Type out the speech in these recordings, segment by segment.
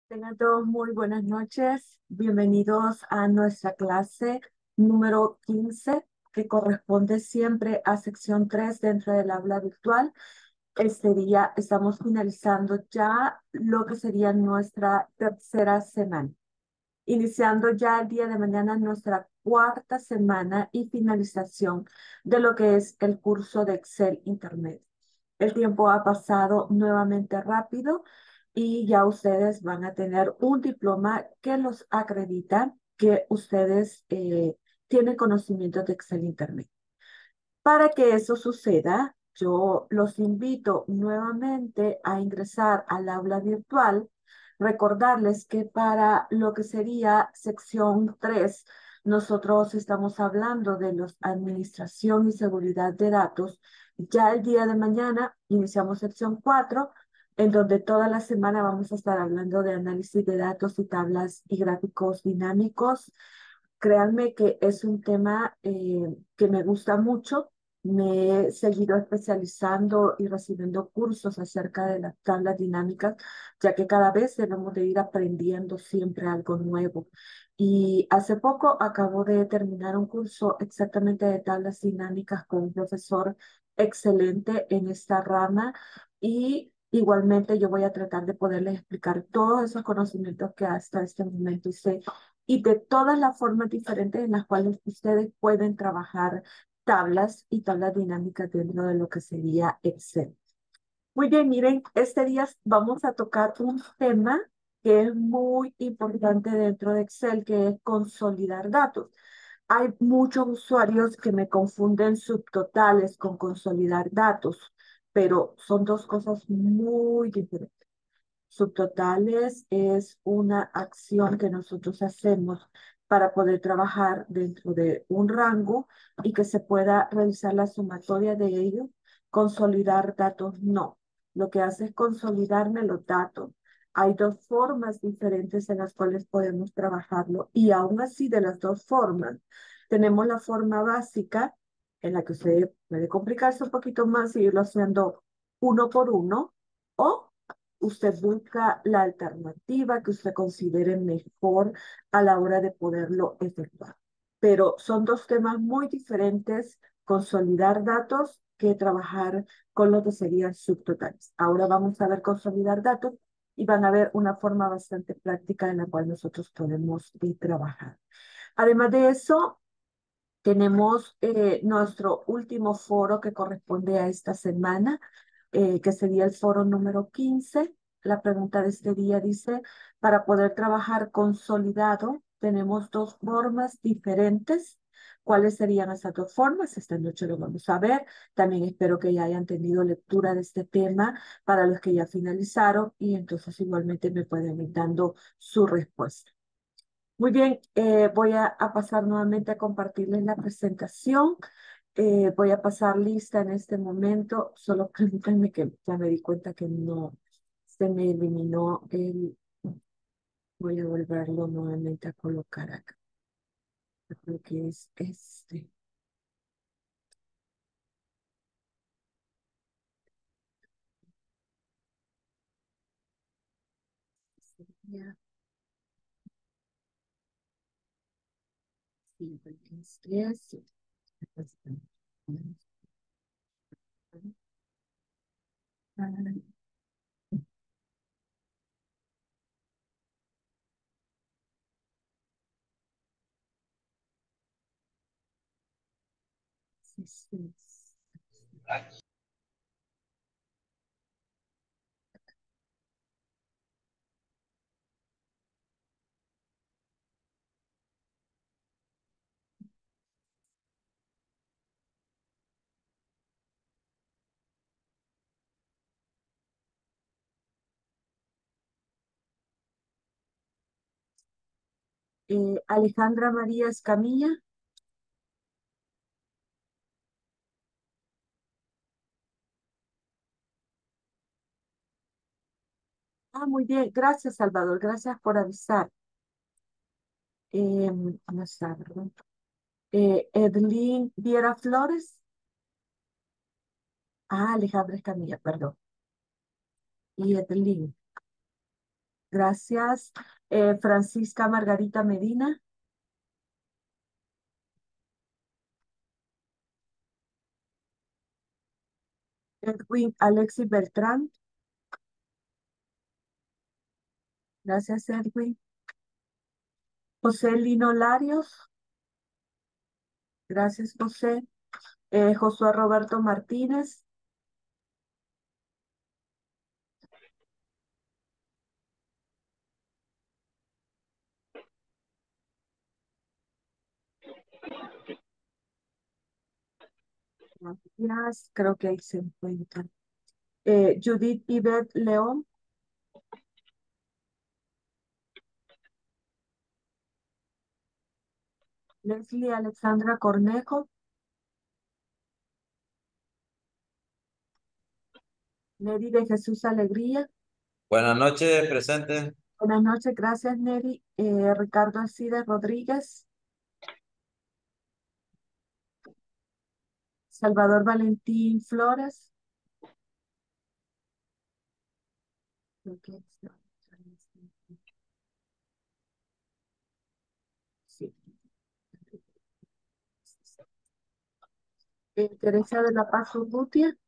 Tengan todos muy buenas noches. Bienvenidos a nuestra clase número 15, que corresponde siempre a sección 3 dentro del aula virtual. Este día estamos finalizando ya lo que sería nuestra tercera semana, iniciando ya el día de mañana nuestra cuarta semana y finalización de lo que es el curso de Excel Intermedio. El tiempo ha pasado nuevamente rápido y ya ustedes van a tener un diploma que los acredita que ustedes tienen conocimiento de Excel Intermedio. Para que eso suceda, yo los invito nuevamente a ingresar al aula virtual. Recordarles que para lo que sería sección 3, nosotros estamos hablando de los administración y seguridad de datos. Ya el día de mañana iniciamos sección 4, en donde toda la semana vamos a estar hablando de análisis de datos y tablas y gráficos dinámicos. Créanme que es un tema que me gusta mucho. Me he seguido especializando y recibiendo cursos acerca de las tablas dinámicas, ya que cada vez debemos de ir aprendiendo siempre algo nuevo. Y hace poco acabo de terminar un curso exactamente de tablas dinámicas con un profesor excelente en esta rama y igualmente yo voy a tratar de poderles explicar todos esos conocimientos que hasta este momento sé y de todas las formas diferentes en las cuales ustedes pueden trabajar tablas y tablas dinámicas dentro de lo que sería Excel. Muy bien, miren, este día vamos a tocar un tema que es muy importante dentro de Excel, que es consolidar datos. Hay muchos usuarios que me confunden subtotales con consolidar datos, pero son dos cosas muy diferentes. Subtotales es una acción que nosotros hacemos para poder trabajar dentro de un rango y que se pueda realizar la sumatoria de ellos. Consolidar datos no. Lo que hace es consolidarme los datos. Hay dos formas diferentes en las cuales podemos trabajarlo y aún así de las dos formas tenemos la forma básica en la que usted puede complicarse un poquito más y irlo haciendo uno por uno o usted busca la alternativa que usted considere mejor a la hora de poderlo efectuar. Pero son dos temas muy diferentes, consolidar datos que trabajar con lo que serían subtotales. Ahora vamos a ver consolidar datos y van a ver una forma bastante práctica en la cual nosotros podemos trabajar. Además de eso, tenemos nuestro último foro que corresponde a esta semana, que sería el foro número 15. La pregunta de este día dice, para poder trabajar consolidado, tenemos dos formas diferentes. ¿Cuáles serían esas dos formas? Esta noche lo vamos a ver. También espero que ya hayan tenido lectura de este tema para los que ya finalizaron y entonces igualmente me pueden ir dando su respuesta. Muy bien, voy a pasar nuevamente a compartirles la presentación. Voy a pasar lista en este momento. Solo permítanme que ya me di cuenta que no se me eliminó el. Voy a volverlo nuevamente a colocar acá. Yo creo que es este. Sería, sí, porque este es. Sí. Sí, sí, sí. Alejandra María Escamilla. Ah, muy bien. Gracias, Salvador. Gracias por avisar. No está, ¿verdad? Edlin Viera Flores. Ah, Alejandra Escamilla, perdón. Y Edlin. Gracias. Francisca Margarita Medina. Edwin Alexis Beltrán. Gracias, Edwin. José Lino Larios. Gracias, José. Josué Roberto Martínez. Gracias. Creo que ahí se encuentra. Judith Yvette León. Leslie Alexandra Cornejo. Neri de Jesús Alegría. Buenas noches, presente. Buenas noches, gracias, Neri. Ricardo Alcides Rodríguez. Salvador Valentín Flores. Ok, sí. Teresa de la Paz Urrutia.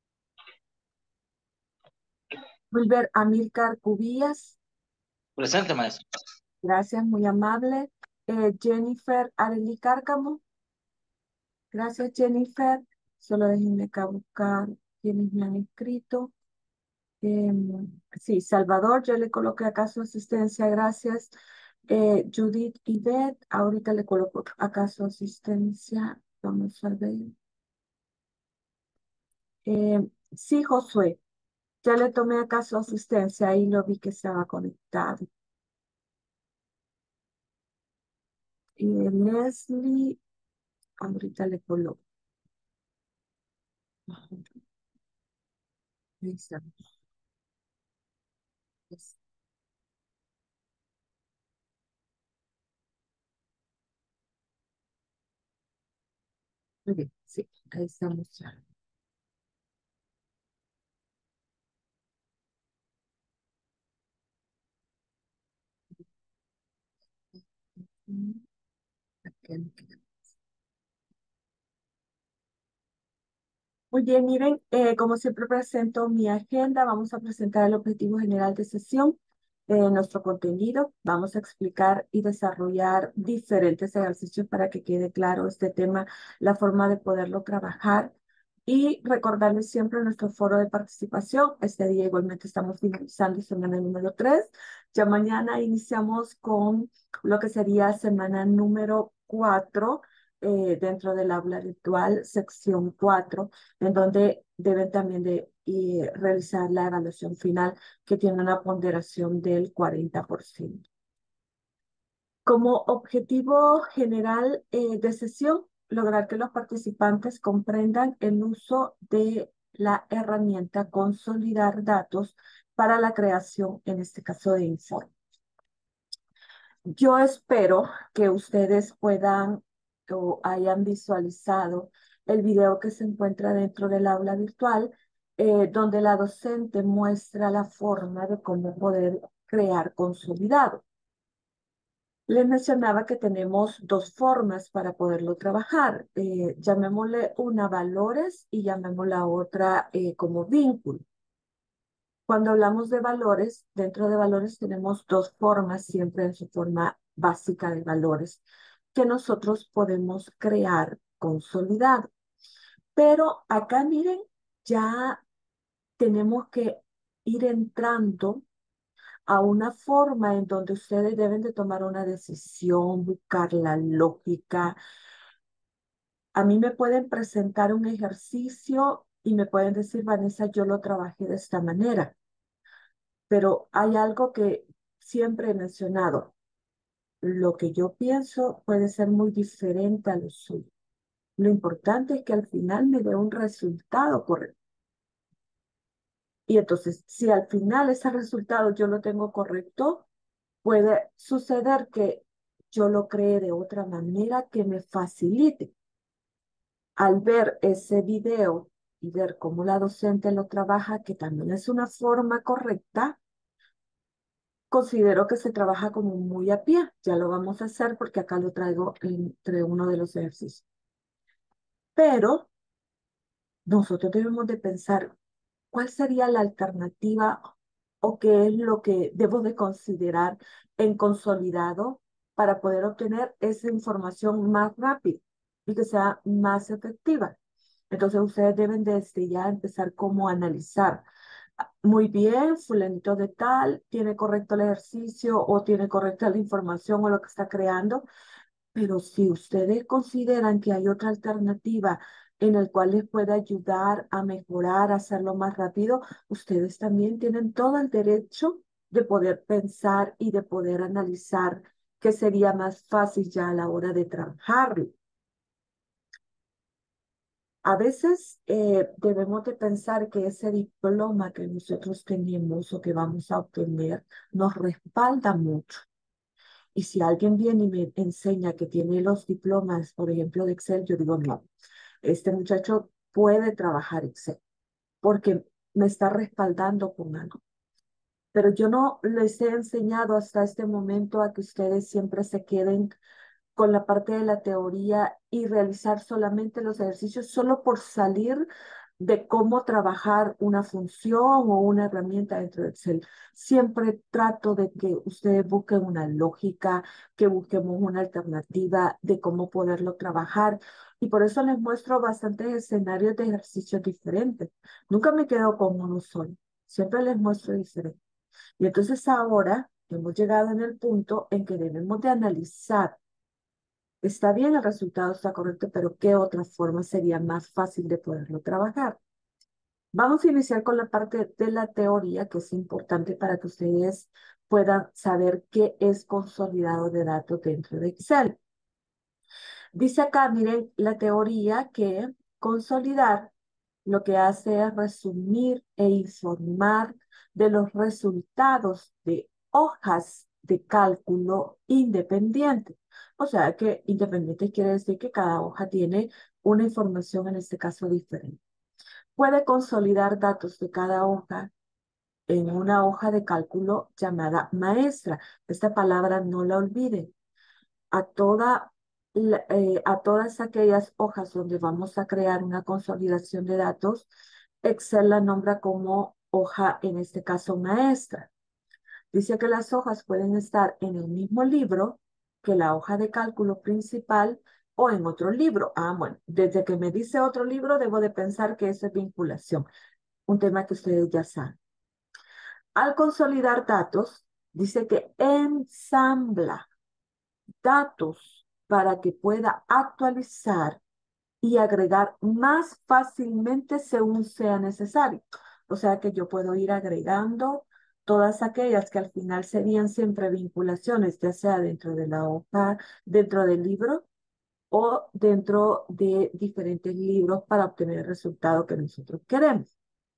Wilber Amílcar Cubías. Presente, maestro. Gracias, muy amable. Jennifer Arely Cárcamo. Gracias, Jennifer. Solo déjenme acá buscar quienes me han escrito. Sí, Salvador, yo le coloqué acá su asistencia, gracias. Judith Yvette, ahorita le coloco acá su asistencia. Vamos a ver. Sí, Josué, ya le tomé acá su asistencia, ahí lo vi que estaba conectado. Leslie, ahorita le coloco. Ajá, ahí estamos. Yes. Muy bien, sí, ahí estamos ya. Mm, aquí me queda. Muy bien, miren, como siempre presento mi agenda, vamos a presentar el objetivo general de sesión, nuestro contenido, vamos a explicar y desarrollar diferentes ejercicios para que quede claro este tema, la forma de poderlo trabajar y recordarles siempre nuestro foro de participación. Este día igualmente estamos finalizando semana número 3, ya mañana iniciamos con lo que sería semana número 4 dentro del aula virtual, sección 4 en donde deben también de realizar la evaluación final que tiene una ponderación del 40%. Como objetivo general de sesión, lograr que los participantes comprendan el uso de la herramienta consolidar datos para la creación, en este caso, de informes. Yo espero que ustedes puedan o hayan visualizado el video que se encuentra dentro del aula virtual, donde la docente muestra la forma de cómo poder crear consolidado. Les mencionaba que tenemos dos formas para poderlo trabajar. Llamémosle una valores y llamémosla otra como vínculo. Cuando hablamos de valores, dentro de valores tenemos dos formas, siempre en su forma básica de valores, que nosotros podemos crear consolidado. Pero acá miren, ya tenemos que ir entrando a una forma en donde ustedes deben de tomar una decisión, buscar la lógica. A mí me pueden presentar un ejercicio y me pueden decir, Vanessa, yo lo trabajé de esta manera. Pero hay algo que siempre he mencionado. Lo que yo pienso puede ser muy diferente a lo suyo. Lo importante es que al final me dé un resultado correcto. Y entonces, si al final ese resultado yo lo tengo correcto, puede suceder que yo lo cree de otra manera que me facilite. Al ver ese video y ver cómo la docente lo trabaja, que también es una forma correcta, considero que se trabaja como muy a pie. Ya lo vamos a hacer porque acá lo traigo entre uno de los ejercicios. Pero nosotros debemos de pensar cuál sería la alternativa o qué es lo que debo de considerar en consolidado para poder obtener esa información más rápido y que sea más efectiva. Entonces ustedes deben desde ya empezar como a analizar. Muy bien, fulanito de tal, tiene correcto el ejercicio o tiene correcta la información o lo que está creando, pero si ustedes consideran que hay otra alternativa en el cual les puede ayudar a mejorar, a hacerlo más rápido, ustedes también tienen todo el derecho de poder pensar y de poder analizar qué sería más fácil ya a la hora de trabajarlo. A veces debemos de pensar que ese diploma que nosotros tenemos o que vamos a obtener nos respalda mucho. Y si alguien viene y me enseña que tiene los diplomas, por ejemplo, de Excel, yo digo, no, este muchacho puede trabajar Excel porque me está respaldando con algo. Pero yo no les he enseñado hasta este momento a que ustedes siempre se queden con la parte de la teoría y realizar solamente los ejercicios solo por salir de cómo trabajar una función o una herramienta dentro de Excel. Siempre trato de que ustedes busquen una lógica, que busquemos una alternativa de cómo poderlo trabajar. Y por eso les muestro bastantes escenarios de ejercicios diferentes. Nunca me quedo con uno solo. Siempre les muestro diferente. Y entonces ahora hemos llegado en el punto en que debemos de analizar. Está bien, el resultado está correcto, pero ¿qué otra forma sería más fácil de poderlo trabajar? Vamos a iniciar con la parte de la teoría, que es importante para que ustedes puedan saber qué es consolidado de datos dentro de Excel. Dice acá, miren, la teoría que consolidar lo que hace es resumir e informar de los resultados de hojas de cálculo independientes. O sea que independiente quiere decir que cada hoja tiene una información, en este caso, diferente. Puede consolidar datos de cada hoja en una hoja de cálculo llamada maestra. Esta palabra no la olviden. A a todas aquellas hojas donde vamos a crear una consolidación de datos, Excel la nombra como hoja, en este caso maestra. Dice que las hojas pueden estar en el mismo libro que la hoja de cálculo principal o en otro libro. Ah, bueno, desde que me dice otro libro, debo de pensar que eso es vinculación, un tema que ustedes ya saben. Al consolidar datos, dice que ensambla datos para que pueda actualizar y agregar más fácilmente según sea necesario. O sea que yo puedo ir agregando todas aquellas que al final serían siempre vinculaciones, ya sea dentro de la hoja, dentro del libro o dentro de diferentes libros para obtener el resultado que nosotros queremos.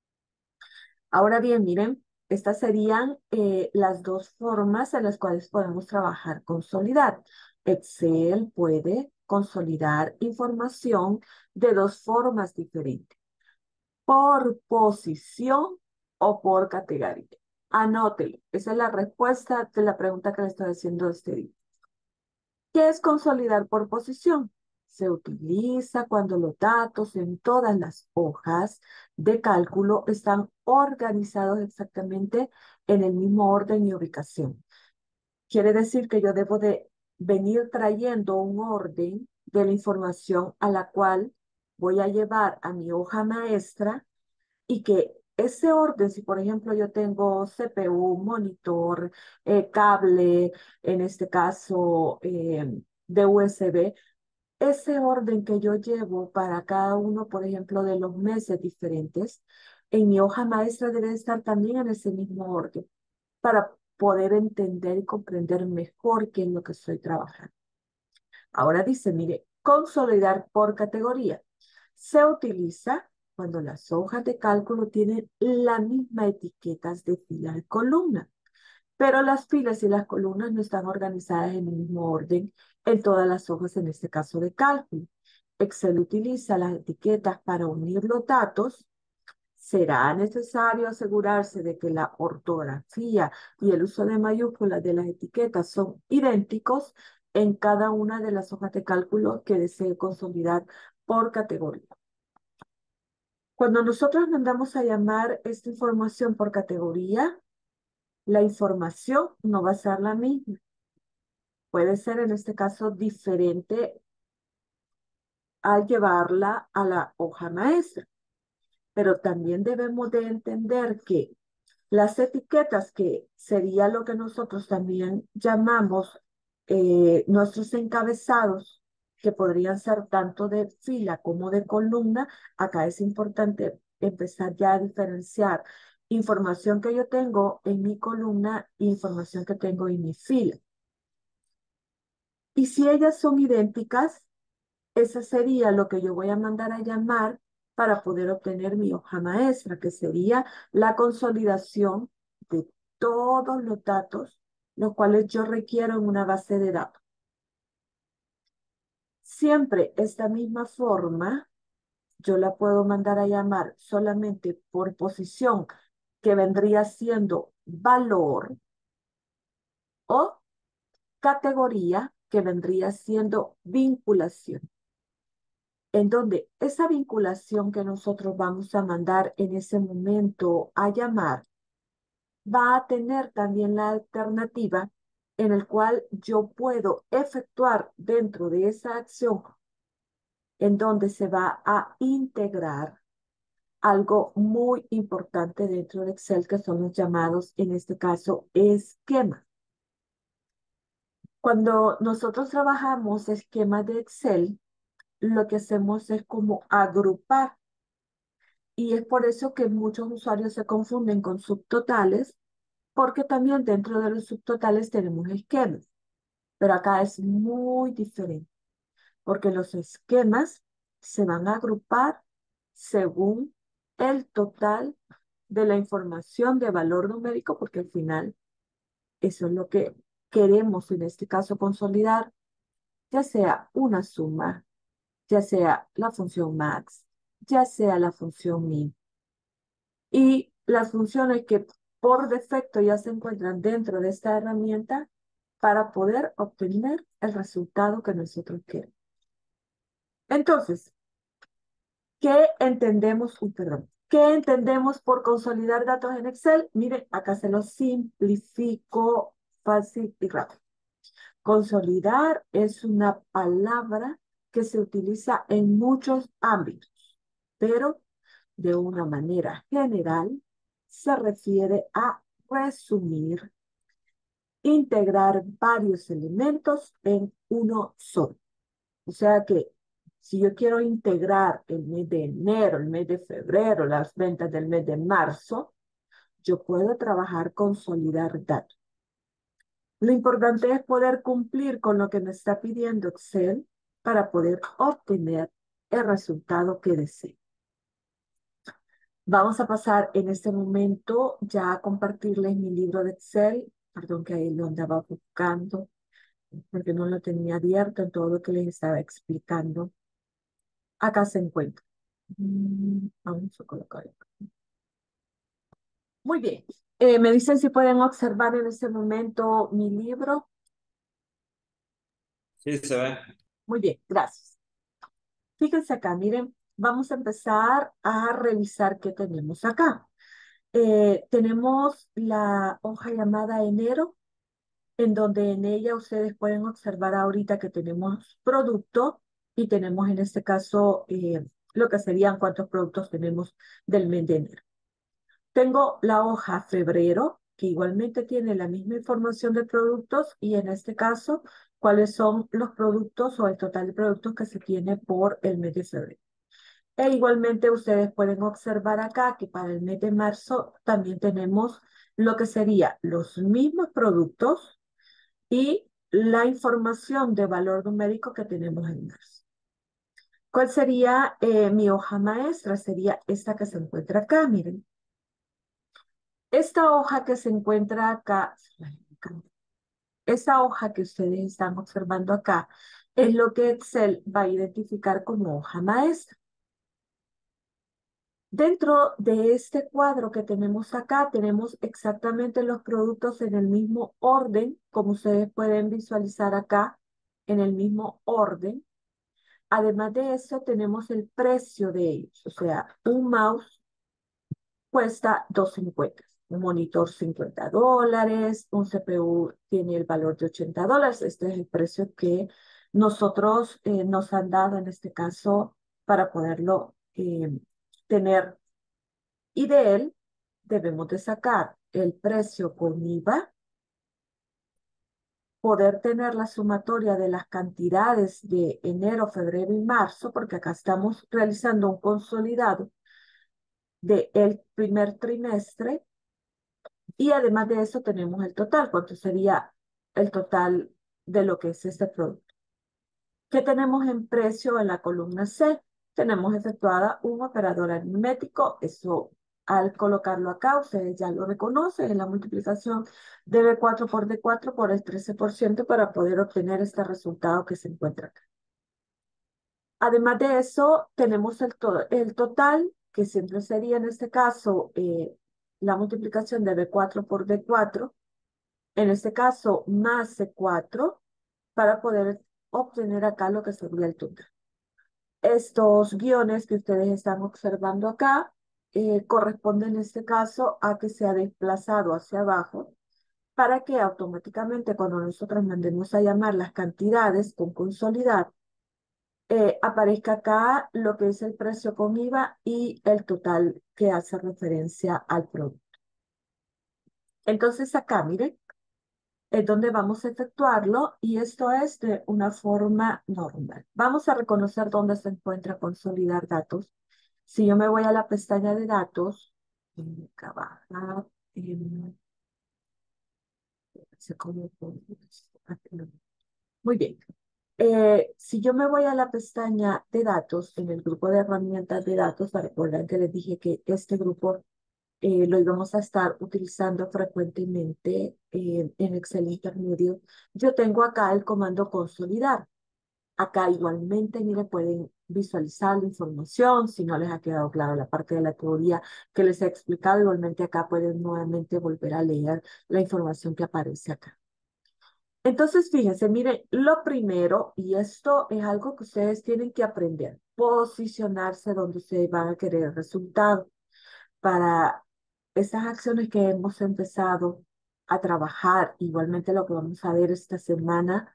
Ahora bien, miren, estas serían las dos formas en las cuales podemos trabajar consolidar. Excel puede consolidar información de dos formas diferentes, por posición o por categoría. Anótelo. Esa es la respuesta de la pregunta que le estoy haciendo este día. ¿Qué es consolidar por posición? Se utiliza cuando los datos en todas las hojas de cálculo están organizados exactamente en el mismo orden y ubicación. Quiere decir que yo debo de venir trayendo un orden de la información a la cual voy a llevar a mi hoja maestra y que ese orden, si por ejemplo yo tengo CPU, monitor, cable, en este caso de USB, ese orden que yo llevo para cada uno, por ejemplo, de los meses diferentes, en mi hoja maestra debe estar también en ese mismo orden para poder entender y comprender mejor qué es lo que estoy trabajando. Ahora dice, mire, consolidar por categoría. Se utiliza cuando las hojas de cálculo tienen la misma etiquetas de fila y columna, pero las filas y las columnas no están organizadas en el mismo orden en todas las hojas, en este caso de cálculo. Excel utiliza las etiquetas para unir los datos Será necesario asegurarse de que la ortografía y el uso de mayúsculas de las etiquetas son idénticos en cada una de las hojas de cálculo que desee consolidar por categoría. Cuando nosotros mandamos a llamar esta información por categoría, la información no va a ser la misma. Puede ser en este caso diferente al llevarla a la hoja maestra, pero también debemos de entender que las etiquetas, que sería lo que nosotros también llamamos nuestros encabezados, que podrían ser tanto de fila como de columna, acá es importante empezar ya a diferenciar información que yo tengo en mi columna e información que tengo en mi fila. Y si ellas son idénticas, esa sería lo que yo voy a mandar a llamar para poder obtener mi hoja maestra, que sería la consolidación de todos los datos, los cuales yo requiero en una base de datos. Siempre esta misma forma, yo la puedo mandar a llamar solamente por posición, que vendría siendo valor, o categoría, que vendría siendo vinculación, en donde esa vinculación que nosotros vamos a mandar en ese momento a llamar va a tener también la alternativa en el cual yo puedo efectuar dentro de esa acción en donde se va a integrar algo muy importante dentro de Excel, que son los llamados, en este caso, esquemas. Cuando nosotros trabajamos esquemas de Excel, lo que hacemos es como agrupar. Y es por eso que muchos usuarios se confunden con subtotales, porque también dentro de los subtotales tenemos esquemas. Pero acá es muy diferente, porque los esquemas se van a agrupar según el total de la información de valor numérico, porque al final eso es lo que queremos en este caso consolidar, ya sea una suma, ya sea la función max, ya sea la función min. Y las funciones que por defecto ya se encuentran dentro de esta herramienta para poder obtener el resultado que nosotros queremos. Entonces, ¿qué entendemos? Perdón. ¿Qué entendemos por consolidar datos en Excel? Mire, acá se lo simplifico fácil y rápido. Consolidar es una palabra que se utiliza en muchos ámbitos, pero de una manera general se refiere a resumir, integrar varios elementos en uno solo. O sea que si yo quiero integrar el mes de enero, el mes de febrero, las ventas del mes de marzo, yo puedo trabajar consolidar datos. Lo importante es poder cumplir con lo que me está pidiendo Excel para poder obtener el resultado que deseo. Vamos a pasar en este momento ya a compartirles mi libro de Excel. Perdón que ahí lo andaba buscando porque no lo tenía abierto en todo lo que les estaba explicando. Acá se encuentra. Vamos a colocar acá. Muy bien. Me dicen si pueden observar en este momento mi libro. Sí, se ve. Muy bien, gracias. Fíjense acá, miren, vamos a empezar a revisar qué tenemos acá. Tenemos la hoja llamada enero, en donde en ella ustedes pueden observar ahorita que tenemos producto y tenemos en este caso lo que serían cuántos productos tenemos del mes de enero. Tengo la hoja febrero, que igualmente tiene la misma información de productos y en este caso, cuáles son los productos o el total de productos que se tiene por el mes de febrero. E igualmente ustedes pueden observar acá que para el mes de marzo también tenemos lo que sería los mismos productos y la información de valor numérico que tenemos en marzo. ¿Cuál sería mi hoja maestra? Sería esta que se encuentra acá, miren. Esta hoja que se encuentra acá, esa hoja que ustedes están observando acá, es lo que Excel va a identificar como hoja maestra. Dentro de este cuadro que tenemos acá, tenemos exactamente los productos en el mismo orden, como ustedes pueden visualizar acá, en el mismo orden. Además de eso, tenemos el precio de ellos. O sea, un mouse cuesta 2.50, un monitor $50, un CPU tiene el valor de $80. Este es el precio que nosotros nos han dado en este caso para poderlo tener. Y de él debemos de sacar el precio con IVA, poder tener la sumatoria de las cantidades de enero, febrero y marzo, porque acá estamos realizando un consolidado del primer trimestre y además de eso tenemos el total, cuánto sería el total de lo que es este producto. ¿Qué tenemos en precio en la columna C? Tenemos efectuada un operador aritmético, eso al colocarlo acá, ustedes ya lo reconocen, en la multiplicación de B4 por D4 por el 13% para poder obtener este resultado que se encuentra acá. Además de eso, tenemos el total, que siempre sería en este caso la multiplicación de B4 por D4, en este caso más C4, para poder obtener acá lo que sería el total. Estos guiones que ustedes están observando acá corresponden en este caso a que se ha desplazado hacia abajo para que automáticamente cuando nosotros mandemos a llamar las cantidades con consolidar, aparezca acá lo que es el precio con IVA y el total que hace referencia al producto. Entonces acá, miren, es donde vamos a efectuarlo y esto es de una forma normal. Vamos a reconocer dónde se encuentra consolidar datos. Si yo me voy a la pestaña de datos, acá abajo, muy bien. Si yo me voy a la pestaña de datos, en el grupo de herramientas de datos, recuerdan que les dije que este grupo lo íbamos a estar utilizando frecuentemente en Excel Intermedio. Yo tengo acá el comando consolidar. Acá igualmente, mire, pueden visualizar la información. Si no les ha quedado claro la parte de la teoría que les he explicado, igualmente acá pueden nuevamente volver a leer la información que aparece acá. Entonces, fíjense, mire, lo primero, y esto es algo que ustedes tienen que aprender, posicionarse donde ustedes van a querer el resultado para esas acciones que hemos empezado a trabajar, igualmente lo que vamos a ver esta semana,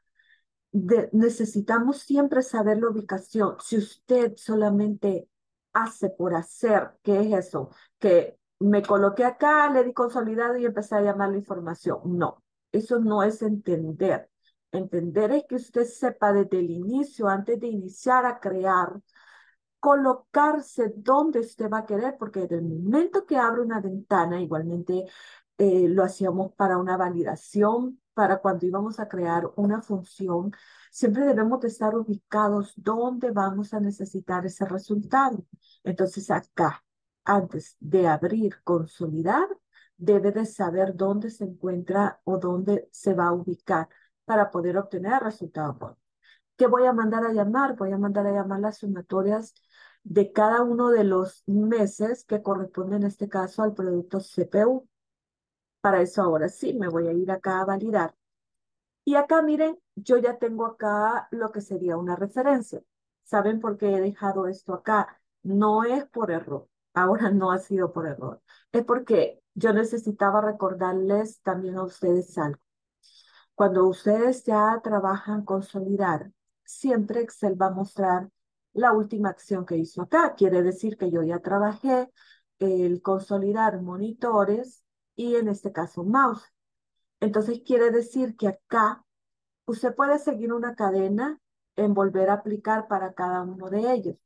necesitamos siempre saber la ubicación. Si usted solamente hace por hacer, ¿qué es eso? Que me coloqué acá, le di consolidado y empecé a llamar la información. No, eso no es entender. Entender es que usted sepa desde el inicio, antes de iniciar a crear, colocarse donde usted va a querer, porque desde el momento que abre una ventana, igualmente lo hacíamos para una validación, para cuando íbamos a crear una función, siempre debemos de estar ubicados donde vamos a necesitar ese resultado. Entonces acá, antes de abrir, consolidar, debe de saber dónde se encuentra o dónde se va a ubicar para poder obtener el resultado. ¿Qué voy a mandar a llamar? Voy a mandar a llamar las sumatorias de cada uno de los meses que corresponde en este caso al producto CPU. Para eso ahora sí me voy a ir acá a validar. Y acá miren, yo ya tengo acá lo que sería una referencia. ¿Saben por qué he dejado esto acá? No es por error. Ahora no ha sido por error. Es porque yo necesitaba recordarles también a ustedes algo. Cuando ustedes ya trabajan consolidar, siempre Excel va a mostrar la última acción que hizo acá. Quiere decir que yo ya trabajé el consolidar monitores y en este caso mouse. Entonces quiere decir que acá usted puede seguir una cadena en volver a aplicar para cada uno de ellos.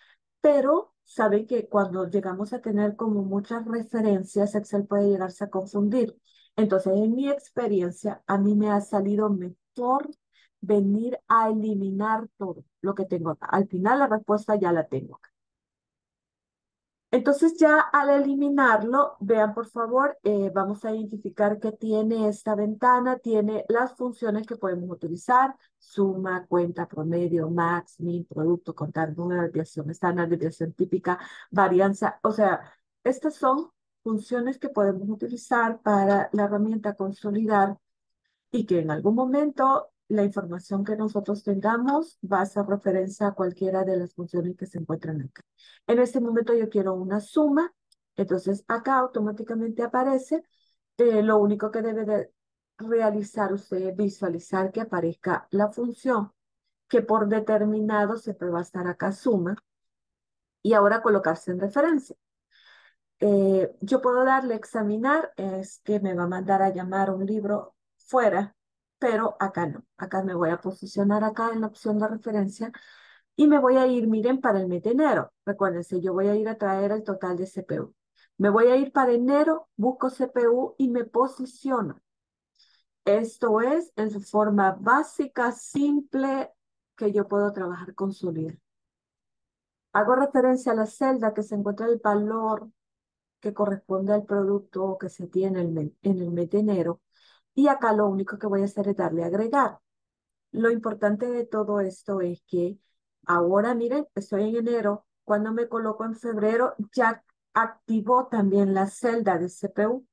Pero sabe que cuando llegamos a tener como muchas referencias, Excel puede llegarse a confundir. Entonces, en mi experiencia, a mí me ha salido mejor venir a eliminar todo lo que tengo acá. Al final, la respuesta ya la tengo acá. Entonces ya al eliminarlo, vean por favor, vamos a identificar que tiene esta ventana, tiene las funciones que podemos utilizar: suma, cuenta, promedio, max, min, producto, contar, número, desviación estándar, desviación típica, varianza. O sea, estas son funciones que podemos utilizar para la herramienta consolidar, y que en algún momento la información que nosotros tengamos va a hacer referencia a cualquiera de las funciones que se encuentran acá. En este momento yo quiero una suma, entonces acá automáticamente aparece. Lo único que debe de realizar usted es visualizar que aparezca la función que por determinado siempre va a estar acá suma, y ahora colocarse en referencia. Yo puedo darle examinar, es que me va a mandar a llamar un libro fuera, pero acá no. Acá me voy a posicionar acá en la opción de referencia y me voy a ir, miren, para el mes de enero. Recuérdense, yo voy a ir a traer el total de CPU. Me voy a ir para enero, busco CPU y me posiciono. Esto es en su forma básica, simple, que yo puedo trabajar con Solid. Hago referencia a la celda que se encuentra el valor que corresponde al producto que se tiene en el mes de enero. Y acá lo único que voy a hacer es darle a agregar. Lo importante de todo esto es que ahora, miren, estoy en enero. Cuando me coloco en febrero, ya activó también la celda de CPU,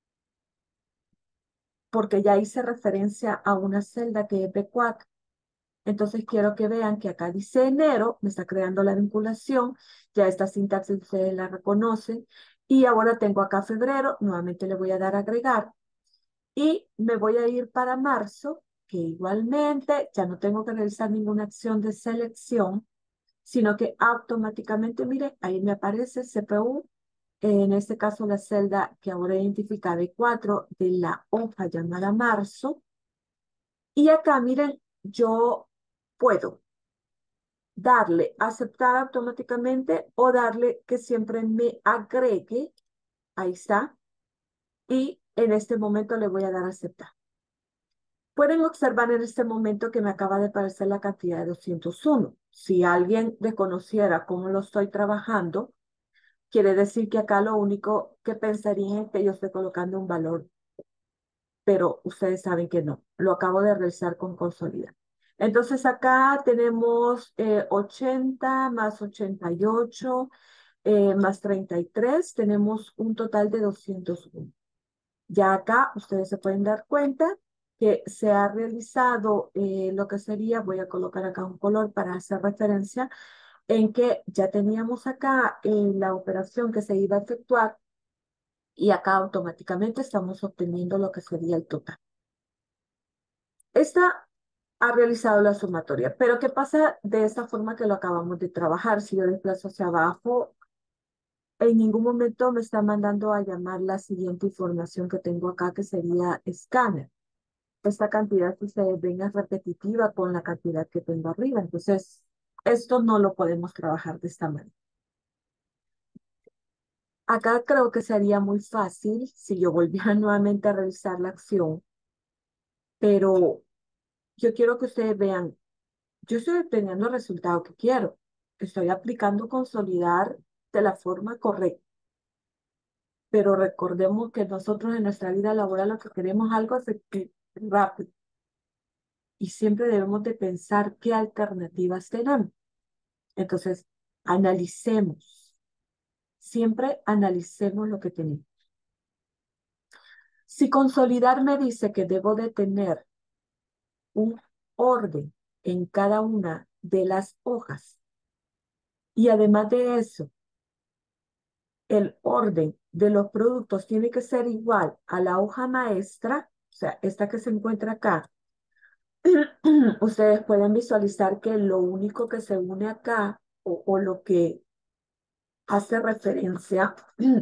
porque ya hice referencia a una celda que es B4. Entonces quiero que vean que acá dice enero, me está creando la vinculación, ya esta sintaxis ustedes la reconocen, y ahora tengo acá febrero, nuevamente le voy a dar a agregar, y me voy a ir para marzo, que igualmente ya no tengo que realizar ninguna acción de selección, sino que automáticamente, mire, ahí me aparece CPU, en este caso la celda que ahora identifica de 4 de la hoja llamada marzo, y acá, miren, yo puedo darle aceptar automáticamente o darle que siempre me agregue. Ahí está. Y en este momento le voy a dar aceptar. Pueden observar en este momento que me acaba de aparecer la cantidad de 201. Si alguien desconociera cómo lo estoy trabajando, quiere decir que acá lo único que pensaría es que yo estoy colocando un valor, pero ustedes saben que no. Lo acabo de realizar con Consolida. Entonces acá tenemos 80 más 88 más 33, tenemos un total de 201. Ya acá ustedes se pueden dar cuenta que se ha realizado lo que sería, voy a colocar acá un color para hacer referencia, en que ya teníamos acá la operación que se iba a efectuar, y acá automáticamente estamos obteniendo lo que sería el total. Esta ha realizado la sumatoria, pero ¿qué pasa de esta forma que lo acabamos de trabajar? Si yo desplazo hacia abajo, en ningún momento me está mandando a llamar la siguiente información que tengo acá, que sería escáner. Esta cantidad que ustedes ven es repetitiva con la cantidad que tengo arriba. Entonces, esto no lo podemos trabajar de esta manera. Acá creo que sería muy fácil si yo volviera nuevamente a realizar la acción, pero yo quiero que ustedes vean, yo estoy obteniendo el resultado que quiero. Estoy aplicando consolidar de la forma correcta. Pero recordemos que nosotros en nuestra vida laboral lo que queremos es algo efectivo, rápido. Y siempre debemos de pensar qué alternativas tenemos. Entonces, analicemos. Siempre analicemos lo que tenemos. Si consolidar me dice que debo de tener un orden en cada una de las hojas, y además de eso, el orden de los productos tiene que ser igual a la hoja maestra, o sea, esta que se encuentra acá, ustedes pueden visualizar que lo único que se une acá, o lo que hace referencia,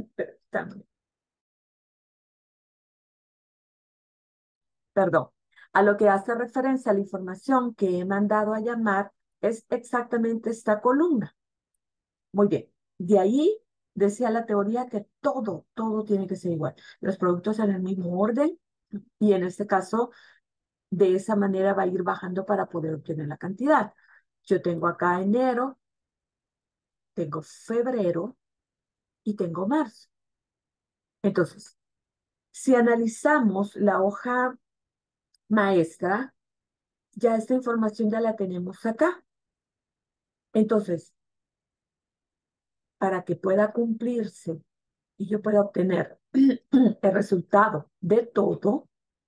perdón, a lo que hace referencia a la información que he mandado a llamar, es exactamente esta columna. Muy bien. De ahí decía la teoría que todo tiene que ser igual. Los productos en el mismo orden, y en este caso, de esa manera va a ir bajando para poder obtener la cantidad. Yo tengo acá enero, tengo febrero, y tengo marzo. Entonces, si analizamos la hoja maestra, ya esta información ya la tenemos acá. Entonces, para que pueda cumplirse y yo pueda obtener el resultado de todo,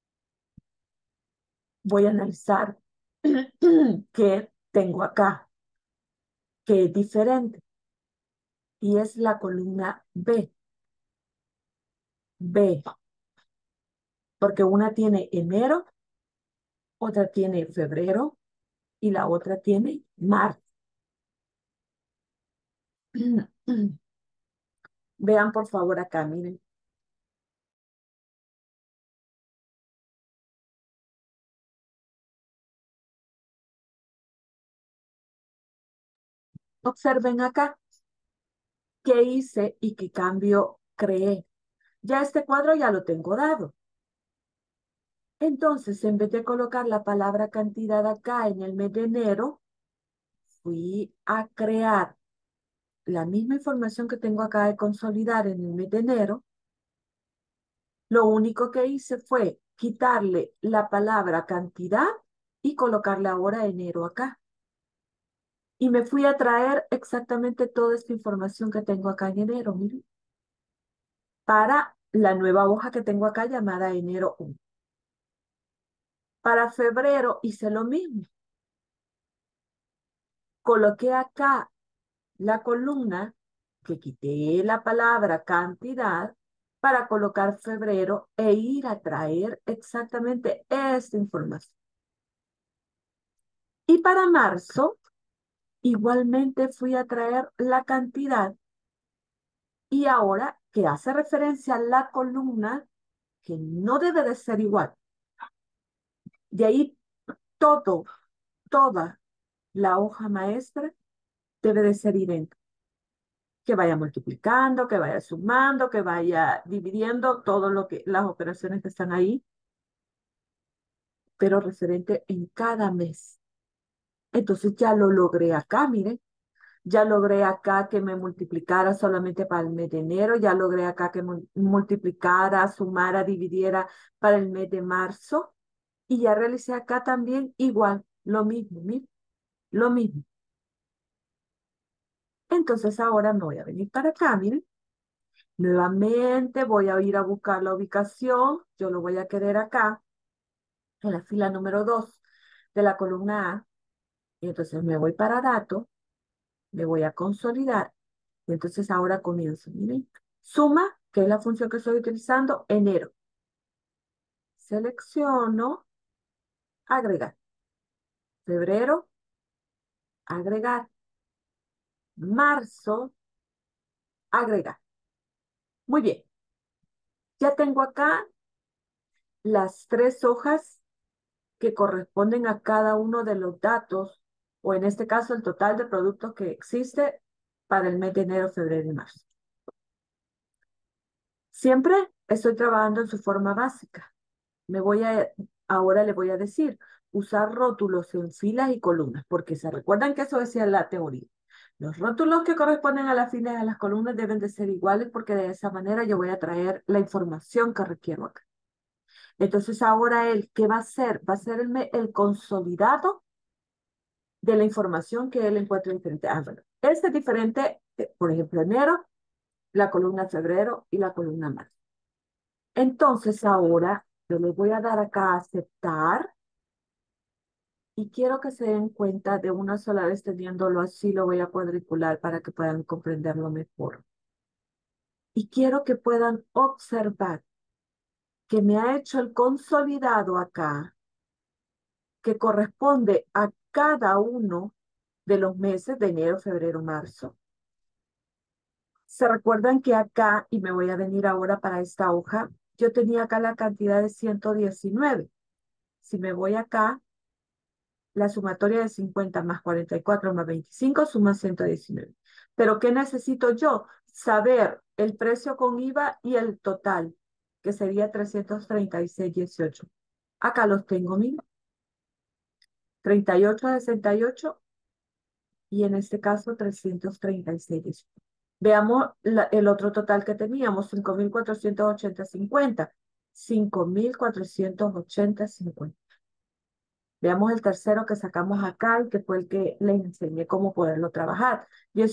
voy a analizar qué tengo acá, que es diferente, y es la columna B. B, porque una tiene enero, otra tiene febrero y la otra tiene marzo. Vean por favor acá, miren. Observen acá qué hice y qué cambio creé. Ya este cuadro ya lo tengo dado. Entonces, en vez de colocar la palabra cantidad acá en el mes de enero, fui a crear la misma información que tengo acá de consolidar en el mes de enero. Lo único que hice fue quitarle la palabra cantidad y colocarle ahora enero acá. Y me fui a traer exactamente toda esta información que tengo acá en enero, miren, para la nueva hoja que tengo acá llamada enero 1. Para febrero hice lo mismo. Coloqué acá la columna que quité la palabra cantidad para colocar febrero e ir a traer exactamente esta información. Y para marzo, igualmente fui a traer la cantidad y ahora que hace referencia a la columna, que no debe de ser igual. De ahí toda la hoja maestra debe de ser idéntica. Que vaya multiplicando, que vaya sumando, que vaya dividiendo todo lo que, las operaciones que están ahí, pero referente en cada mes. Entonces ya lo logré acá, miren. Ya logré acá que me multiplicara solamente para el mes de enero. Ya logré acá que multiplicara, sumara, dividiera para el mes de marzo. Y ya realicé acá también igual, lo mismo, miren, lo mismo. Entonces ahora me voy a venir para acá, miren. Nuevamente voy a ir a buscar la ubicación. Yo lo voy a querer acá, en la fila número 2 de la columna A. Y entonces me voy para datos, le voy a consolidar. Y entonces ahora comienzo. Miren, suma, que es la función que estoy utilizando, enero. Selecciono, agregar. Febrero, agregar. Marzo, agregar. Muy bien. Ya tengo acá las 3 hojas que corresponden a cada uno de los datos, o en este caso el total de productos que existe para el mes de enero, febrero y marzo. Siempre estoy trabajando en su forma básica. Ahora le voy a decir, usar rótulos en filas y columnas, porque se recuerdan que eso decía la teoría. Los rótulos que corresponden a las filas y a las columnas deben de ser iguales porque de esa manera yo voy a traer la información que requiero acá. Entonces ahora ¿qué va a hacer? Va a ser el consolidado de la información que él encuentra diferente. Bueno, este es diferente, por ejemplo, enero, la columna febrero y la columna marzo. Entonces ahora yo les voy a dar acá a aceptar y quiero que se den cuenta de una sola vez teniéndolo así, lo voy a cuadricular para que puedan comprenderlo mejor. Y quiero que puedan observar que me ha hecho el consolidado acá, que corresponde a cada uno de los meses de enero, febrero, marzo. Se recuerdan que acá, y me voy a venir ahora para esta hoja, yo tenía acá la cantidad de 119. Si me voy acá, la sumatoria de 50 más 44 más 25 suma 119. Pero ¿qué necesito yo? Saber el precio con IVA y el total, que sería 336,18. Acá los tengo, miren. 38,68 y en este caso 336,18. Veamos el otro total que teníamos, 5.480.50. 5.480.50. Veamos el tercero que sacamos acá y que fue el que les enseñé cómo poderlo trabajar.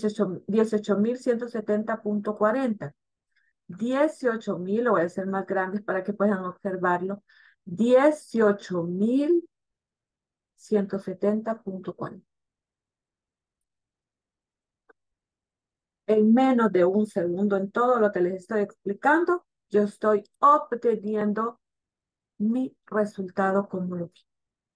18.170.40. 18.000, lo voy a hacer más grandes para que puedan observarlo. 18.170.40. En menos de un segundo en todo lo que les estoy explicando, yo estoy obteniendo mi resultado como lo vi.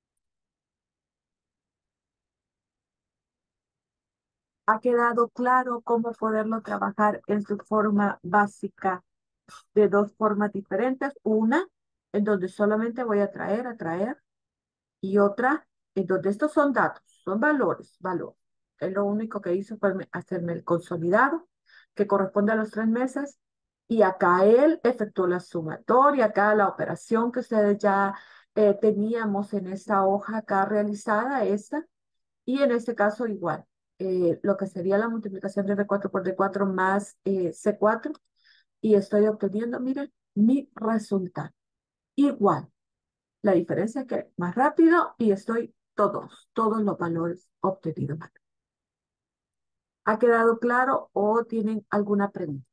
¿Ha quedado claro cómo poderlo trabajar en su forma básica de dos formas diferentes? Una, en donde solamente voy a traer, y otra, en donde estos son datos, son valores, valor. Es lo único que hizo fue hacerme el consolidado, que corresponde a los 3 meses, y acá él efectuó la sumatoria, acá la operación que ustedes ya teníamos en esta hoja acá realizada, esta, y en este caso igual, lo que sería la multiplicación de D4 por D4 más C4, y estoy obteniendo, miren, mi resultado. Igual, la diferencia es que más rápido y estoy todos los valores obtenidos. ¿Ha quedado claro o tienen alguna pregunta?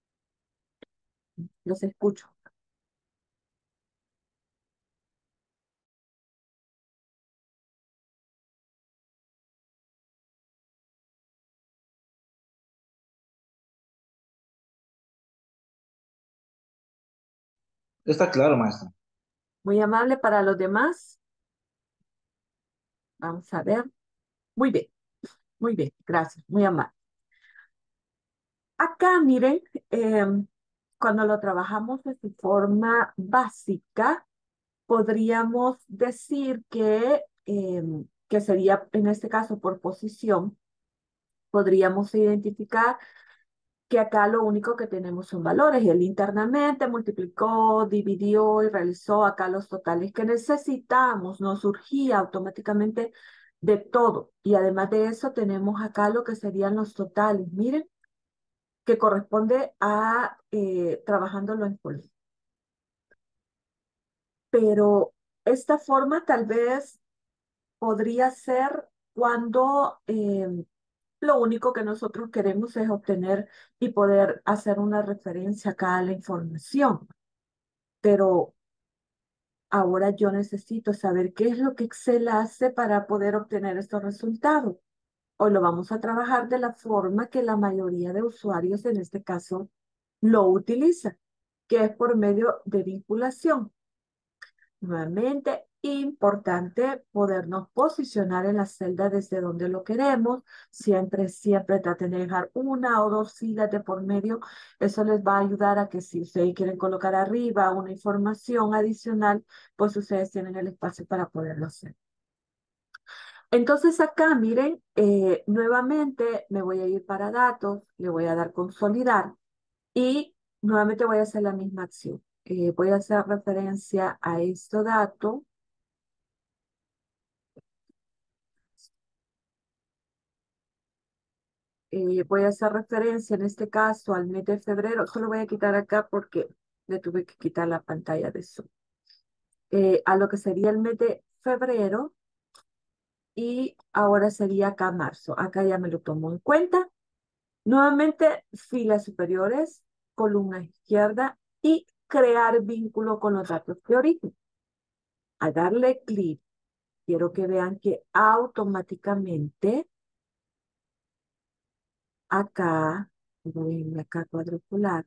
Los escucho. Está claro, maestro. Muy amable para los demás. Vamos a ver. Muy bien, gracias, muy amable. Acá, miren, cuando lo trabajamos de su forma básica, podríamos decir que sería, en este caso, por posición, podríamos identificar que acá lo único que tenemos son valores y él internamente multiplicó, dividió y realizó acá los totales que necesitamos, nos surgía automáticamente de todo. Y además de eso tenemos acá lo que serían los totales, miren, que corresponde a trabajándolo en folio. Pero esta forma tal vez podría ser cuando lo único que nosotros queremos es obtener y poder hacer una referencia acá a la información. Pero ahora yo necesito saber qué es lo que Excel hace para poder obtener estos resultados. Hoy lo vamos a trabajar de la forma que la mayoría de usuarios en este caso lo utiliza, que es por medio de vinculación. Nuevamente, importante podernos posicionar en la celda desde donde lo queremos. Siempre traten de dejar una o dos filas de por medio. Eso les va a ayudar a que si ustedes quieren colocar arriba una información adicional, pues ustedes tienen el espacio para poderlo hacer. Entonces acá, miren, nuevamente me voy a ir para datos, le voy a dar consolidar y nuevamente voy a hacer la misma acción. Voy a hacer referencia a este dato. Voy a hacer referencia en este caso al mes de febrero. Solo voy a quitar acá porque le tuve que quitar la pantalla de Zoom. A lo que sería el mes de febrero y ahora sería acá marzo. Acá ya me lo tomo en cuenta. Nuevamente, filas superiores, columna izquierda y crear vínculo con los datos de origen. A darle clic, quiero que vean que automáticamente acá, voy a acá cuadricular,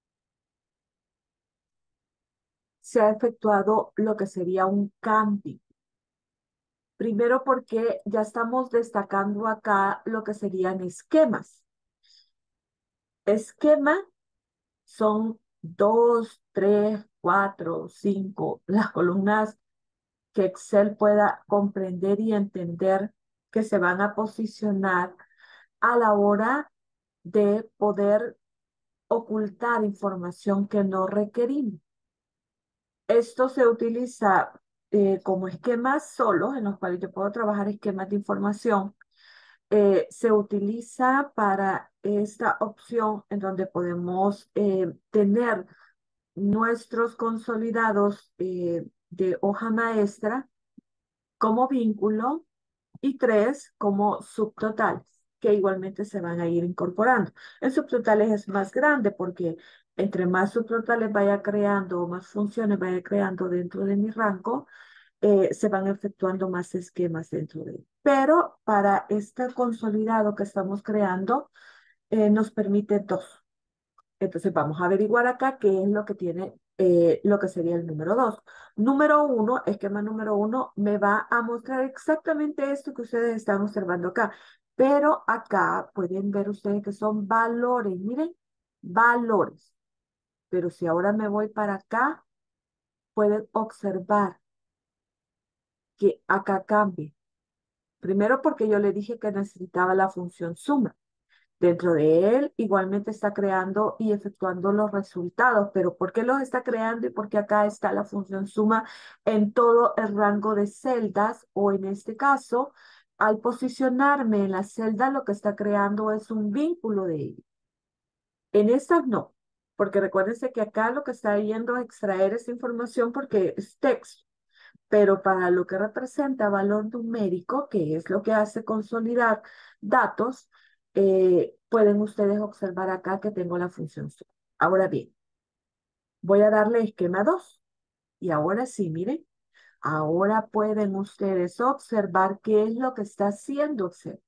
se ha efectuado lo que sería un cambio. Primero porque ya estamos destacando acá lo que serían esquemas. Esquema son 2, 3, 4, 5, las columnas que Excel pueda comprender y entender que se van a posicionar a la hora de poder ocultar información que no requerimos. Esto se utiliza como esquemas solos, en los cuales yo puedo trabajar esquemas de información, se utiliza para esta opción en donde podemos tener nuestros consolidados de hoja maestra como vínculo y tres como subtotales, que igualmente se van a ir incorporando. El subtotales es más grande porque entre más subtotales vaya creando o más funciones vaya creando dentro de mi rango, se van efectuando más esquemas dentro de él. Pero para este consolidado que estamos creando, nos permite dos. Entonces vamos a averiguar acá qué es lo que tiene lo que sería el número 2. Número uno, esquema número uno, me va a mostrar exactamente esto que ustedes están observando acá. Pero acá pueden ver ustedes que son valores. Miren, valores. Pero si ahora me voy para acá, pueden observar que acá cambia. Primero porque yo le dije que necesitaba la función suma. Dentro de él igualmente está creando y efectuando los resultados, pero ¿por qué los está creando y por qué acá está la función suma en todo el rango de celdas? O en este caso, al posicionarme en la celda, lo que está creando es un vínculo de ellos. En estas no, porque recuérdense que acá lo que está yendo a extraer esa información porque es texto, pero para lo que representa valor numérico, que es lo que hace consolidar datos, pueden ustedes observar acá que tengo la función suma. Ahora bien, voy a darle esquema 2 y ahora sí, miren, ahora pueden ustedes observar qué es lo que está haciendo Excel.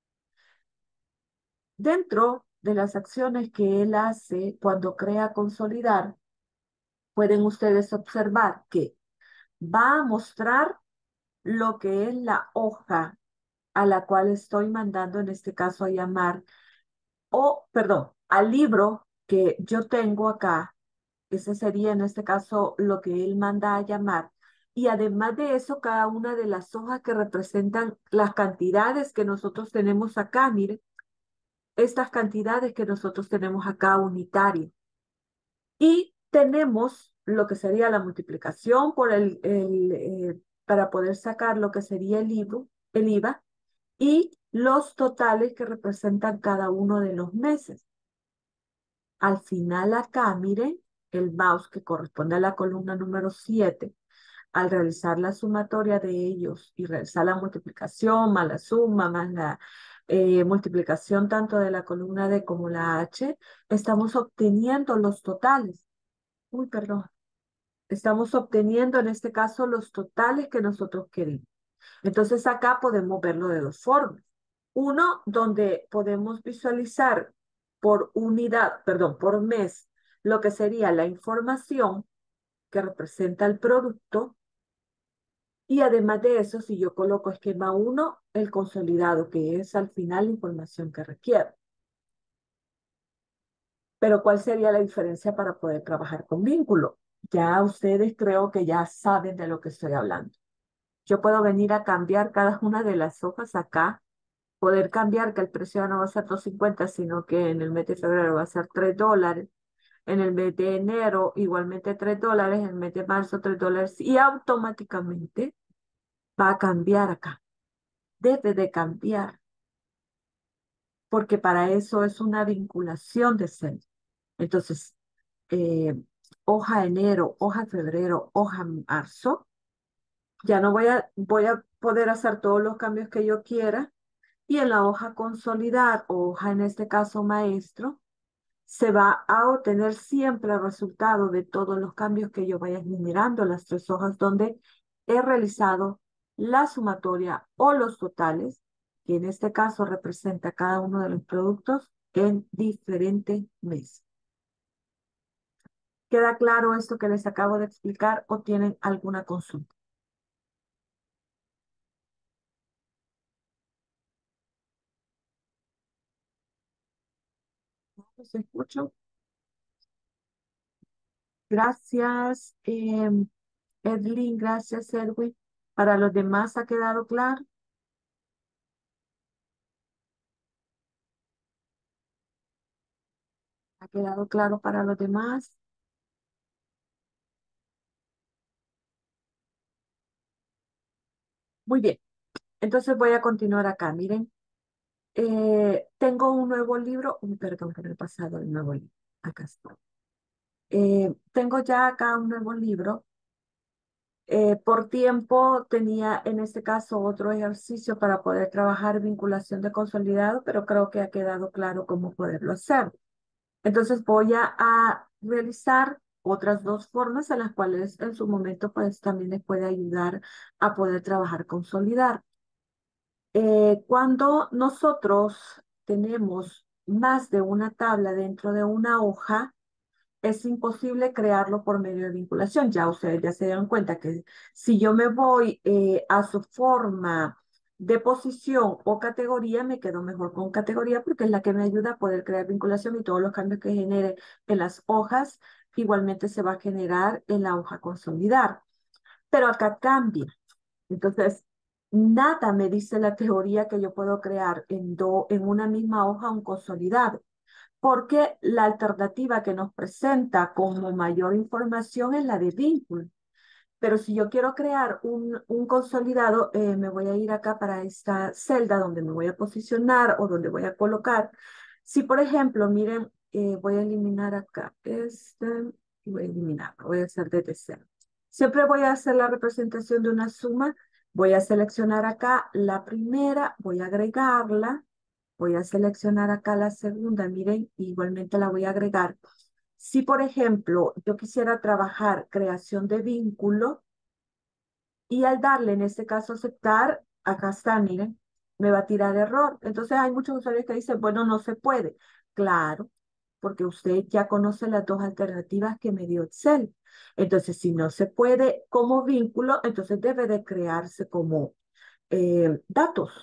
Dentro de las acciones que él hace cuando crea consolidar, pueden ustedes observar que va a mostrar lo que es la hoja a la cual estoy mandando en este caso a llamar, o perdón, al libro que yo tengo acá, ese sería en este caso lo que él manda a llamar. Y además de eso, cada una de las hojas que representan las cantidades que nosotros tenemos acá, miren, estas cantidades que nosotros tenemos acá unitarias. Y tenemos lo que sería la multiplicación por para poder sacar lo que sería el libro, el IVA, y los totales que representan cada uno de los meses. Al final acá, miren, el mouse que corresponde a la columna número 7, al realizar la sumatoria de ellos y realizar la multiplicación más la suma más la multiplicación tanto de la columna D como la H, estamos obteniendo los totales. Uy, perdón. Estamos obteniendo en este caso los totales que nosotros queremos. Entonces acá podemos verlo de dos formas. Uno, donde podemos visualizar por unidad, perdón, por mes, lo que sería la información que representa el producto. Y además de eso, si yo coloco esquema uno, el consolidado, que es al final la información que requiere. Pero ¿cuál sería la diferencia para poder trabajar con vínculo? Ya ustedes creo que ya saben de lo que estoy hablando. Yo puedo venir a cambiar cada una de las hojas acá, poder cambiar que el precio no va a ser 2.50, sino que en el mes de febrero va a ser $3, en el mes de enero igualmente $3, en el mes de marzo $3 y automáticamente va a cambiar acá. Debe de cambiar, porque para eso es una vinculación de celda. Entonces, eh, hoja enero, hoja febrero, hoja marzo, ya no voy a poder hacer todos los cambios que yo quiera. Y en la hoja consolidar, o hoja en este caso maestro, se va a obtener siempre el resultado de todos los cambios que yo vaya generando, las tres hojas donde he realizado la sumatoria o los totales, que en este caso representa cada uno de los productos en diferentes meses. ¿Queda claro esto que les acabo de explicar o tienen alguna consulta? ¿Los escucho? Gracias, Edlin, gracias, Edwin. Para los demás, ¿ha quedado claro? ¿Ha quedado claro para los demás? Muy bien. Entonces voy a continuar acá. Miren, Tengo un nuevo libro, perdón, que me he pasado el nuevo libro. Acá está. Tengo ya acá un nuevo libro. Por tiempo tenía en este caso otro ejercicio para poder trabajar vinculación de consolidado, pero creo que ha quedado claro cómo poderlo hacer. Entonces voy a realizar otras dos formas en las cuales en su momento pues también les puede ayudar a poder trabajar consolidar. Cuando nosotros tenemos más de una tabla dentro de una hoja, es imposible crearlo por medio de vinculación. Ya ustedes ya se dieron cuenta que si yo me voy a su forma de posición o categoría, me quedo mejor con categoría porque es la que me ayuda a poder crear vinculación y todos los cambios que genere en las hojas igualmente se va a generar en la hoja consolidar. Pero acá cambia. Entonces, nada me dice la teoría que yo puedo crear en una misma hoja un consolidado porque la alternativa que nos presenta como mayor información es la de vínculo. Pero si yo quiero crear un consolidado, me voy a ir acá para esta celda donde me voy a posicionar o donde voy a colocar. Si, por ejemplo, miren, voy a eliminar acá este y voy a eliminar, voy a hacer desde cero. Siempre voy a hacer la representación de una suma. Voy a seleccionar acá la primera, voy a agregarla. Voy a seleccionar acá la segunda, miren, igualmente la voy a agregar. Si, por ejemplo, yo quisiera trabajar creación de vínculo y al darle en este caso aceptar, acá está, miren, me va a tirar error. Entonces hay muchos usuarios que dicen, bueno, no se puede. Claro, porque usted ya conoce las dos alternativas que me dio Excel. Entonces, si no se puede como vínculo, entonces debe de crearse como datos.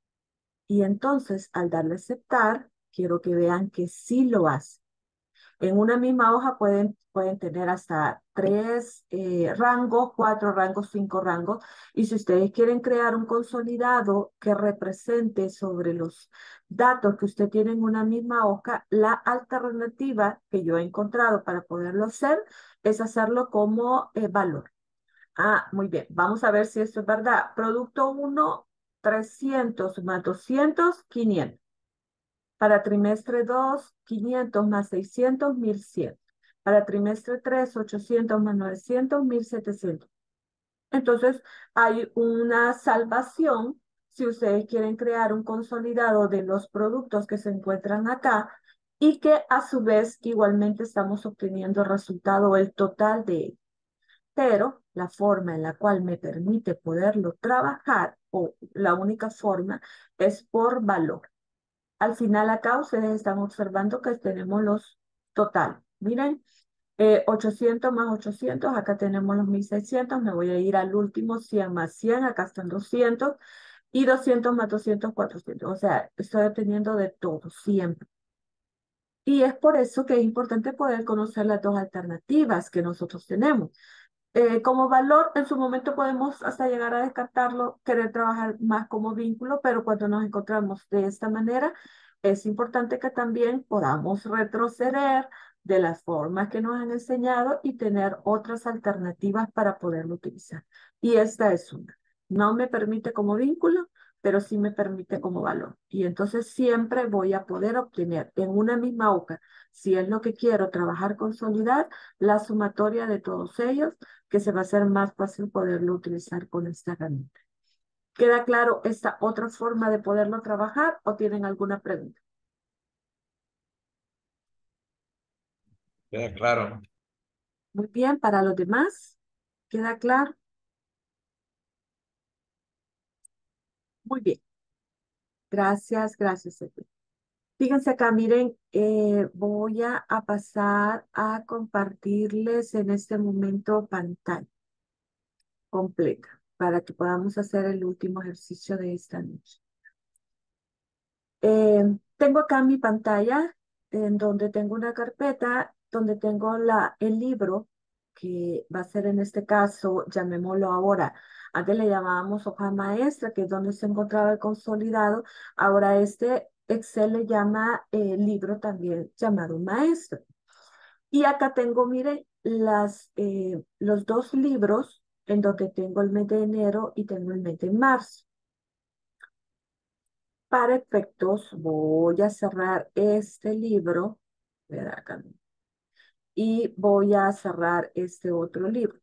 Y entonces, al darle a aceptar, quiero que vean que sí lo hace. En una misma hoja pueden tener hasta tres rangos, cuatro rangos, cinco rangos. Y si ustedes quieren crear un consolidado que represente sobre los datos que usted tiene en una misma hoja, la alternativa que yo he encontrado para poderlo hacer es hacerlo como valor. Ah, muy bien. Vamos a ver si esto es verdad. Producto uno 300 más 200 500. Para trimestre 2 500 más 600 1100. Para trimestre 3 800 más 900 1700. Entonces, hay una salvación si ustedes quieren crear un consolidado de los productos que se encuentran acá y que a su vez igualmente estamos obteniendo el resultado, el total de ellos. Pero la forma en la cual me permite poderlo trabajar o la única forma es por valor. Al final acá ustedes están observando que tenemos los total. Miren, 800 más 800, acá tenemos los 1600, me voy a ir al último 100 más 100, acá están 200 y 200 más 200, 400. O sea, estoy obteniendo de todo, siempre. Y es por eso que es importante poder conocer las dos alternativas que nosotros tenemos. Como valor, en su momento podemos hasta llegar a descartarlo, querer trabajar más como vínculo, pero cuando nos encontramos de esta manera, es importante que también podamos retroceder de las formas que nos han enseñado y tener otras alternativas para poderlo utilizar. Y esta es una. No me permite como vínculo, pero sí me permite como valor. Y entonces siempre voy a poder obtener en una misma hoja, si es lo que quiero, trabajar, consolidar, la sumatoria de todos ellos que se va a hacer más fácil poderlo utilizar con esta herramienta. ¿Queda claro esta otra forma de poderlo trabajar o tienen alguna pregunta? Queda claro. Muy bien, para los demás, ¿queda claro? Muy bien, gracias, gracias. Edwin. Fíjense acá, miren, voy a pasar a compartirles en este momento pantalla completa para que podamos hacer el último ejercicio de esta noche. Tengo acá mi pantalla en donde tengo una carpeta, donde tengo el libro, que va a ser en este caso, llamémoslo ahora, antes le llamábamos hoja maestra, que es donde se encontraba el consolidado, ahora este Excel le llama libro también llamado maestro. Y acá tengo, mire, los dos libros en donde tengo el mes de enero y tengo el mes de marzo. Para efectos, voy a cerrar este libro, voy a dar acá, y voy a cerrar este otro libro.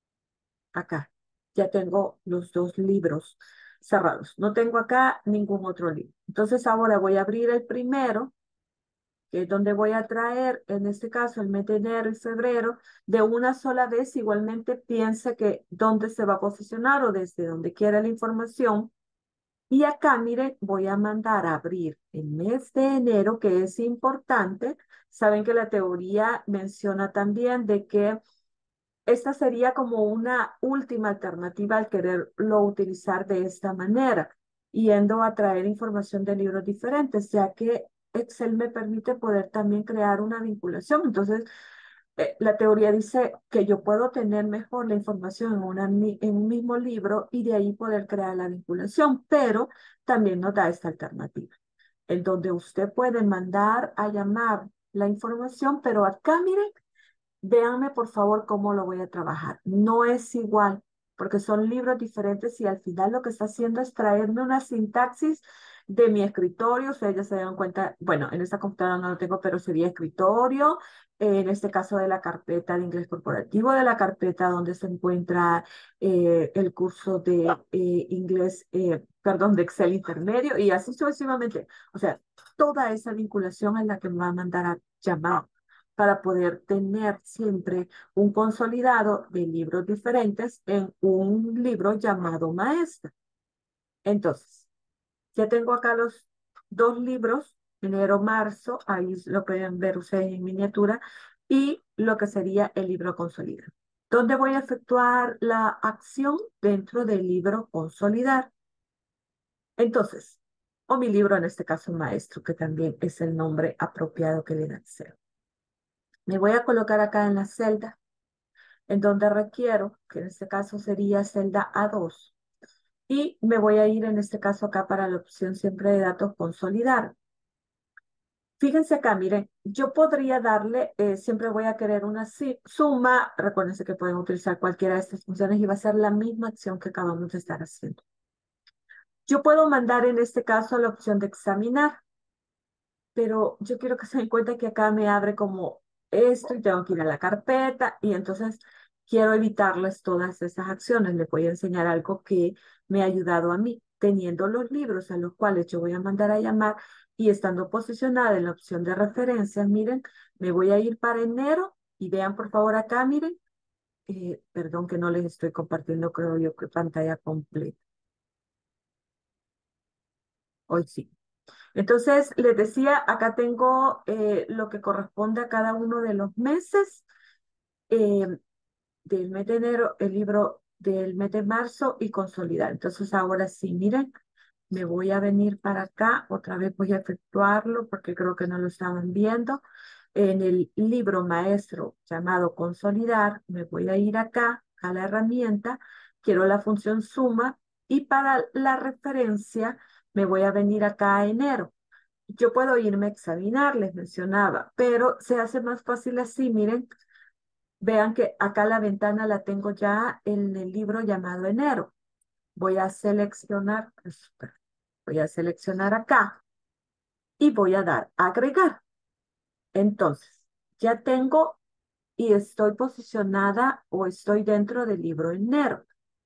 Acá ya tengo los dos libros cerrados. No tengo acá ningún otro libro. Entonces ahora voy a abrir el primero, que es donde voy a traer, en este caso, el mes de enero y febrero, de una sola vez. Igualmente piense que dónde se va a posicionar o desde donde quiera la información. Y acá, miren, voy a mandar a abrir el mes de enero, que es importante. Saben que la teoría menciona también de que esta sería como una última alternativa al quererlo utilizar de esta manera, yendo a traer información de libros diferentes, ya que Excel me permite poder también crear una vinculación. Entonces, la teoría dice que yo puedo tener mejor la información en un mismo libro y de ahí poder crear la vinculación, pero también nos da esta alternativa, en donde usted puede mandar a llamar la información, pero acá, miren, véanme por favor cómo lo voy a trabajar. No es igual, porque son libros diferentes y al final lo que está haciendo es traerme una sintaxis de mi escritorio. Ustedes ya se dan cuenta, bueno, en esta computadora no lo tengo, pero sería escritorio. En este caso de la carpeta de inglés corporativo, de la carpeta donde se encuentra el curso de inglés, perdón, de Excel intermedio y así sucesivamente. O sea, toda esa vinculación es la que me va a mandar a llamar para poder tener siempre un consolidado de libros diferentes en un libro llamado Maestra. Entonces, ya tengo acá los dos libros, enero, marzo, ahí lo pueden ver ustedes en miniatura, y lo que sería el libro consolidado. ¿Dónde voy a efectuar la acción? Dentro del libro consolidar. Entonces, o mi libro, en este caso Maestro, que también es el nombre apropiado que le da el cero. Me voy a colocar acá en la celda en donde requiero, que en este caso sería celda A2, y me voy a ir en este caso acá para la opción siempre de datos consolidar. Fíjense acá, miren, yo podría darle, siempre voy a querer una suma, recuérdense que pueden utilizar cualquiera de estas funciones y va a ser la misma acción que acabamos de estar haciendo. Yo puedo mandar en este caso la opción de examinar, pero yo quiero que se den cuenta que acá me abre como esto y tengo que ir a la carpeta y entonces quiero evitarles todas esas acciones. Les voy a enseñar algo que me ha ayudado a mí, teniendo los libros a los cuales yo voy a mandar a llamar y estando posicionada en la opción de referencias. Miren, me voy a ir para enero y vean por favor acá, miren, perdón que no les estoy compartiendo, creo yo que pantalla completa. Hoy sí. Entonces, les decía, acá tengo lo que corresponde a cada uno de los meses, eh, del mes de enero, el libro del mes de marzo y consolidar. Entonces, ahora sí, miren, me voy a venir para acá, otra vez voy a efectuarlo porque creo que no lo estaban viendo. En el libro maestro llamado consolidar, me voy a ir acá a la herramienta, quiero la función suma y para la referencia me voy a venir acá a enero. Yo puedo irme a examinar, les mencionaba, pero se hace más fácil así. Miren, vean que acá la ventana la tengo ya en el libro llamado enero. Voy a seleccionar, voy a seleccionar acá y voy a dar agregar. Entonces, ya tengo y estoy posicionada o estoy dentro del libro enero.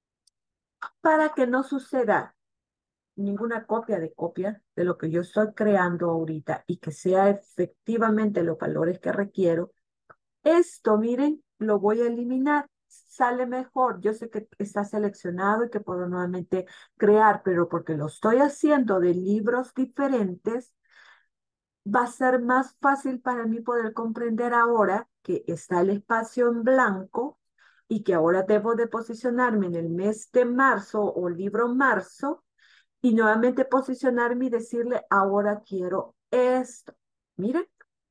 Para que no suceda ninguna copia de lo que yo estoy creando ahorita y que sea efectivamente los valores que requiero, esto, miren, lo voy a eliminar. Sale mejor. Yo sé que está seleccionado y que puedo nuevamente crear, pero porque lo estoy haciendo de libros diferentes, va a ser más fácil para mí poder comprender ahora que está el espacio en blanco y que ahora debo de posicionarme en el mes de marzo o libro marzo y nuevamente posicionarme y decirle, ahora quiero esto. Miren,